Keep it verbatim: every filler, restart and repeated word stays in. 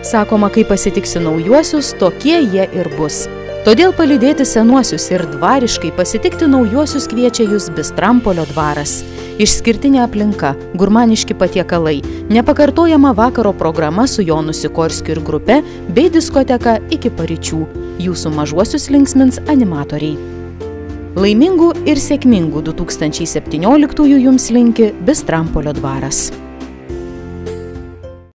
Sakoma, kai pasitiksi naujuosius, tokie jie ir bus. Todėl palydėti senuosius ir dvariškai pasitikti naujuosius kviečia jūs Bistrampolio dvaras. Išskirtinė aplinka, gurmaniški patiekalai, nepakartojama vakaro programa su Jonu Sikorskiu ir grupe bei diskoteka iki paryčių. Jūsų mažuosius linksmins animatoriai. Laimingų ir sėkmingų du tūkstančiai septynioliktųjų jums linki Bistrampolio dvaras.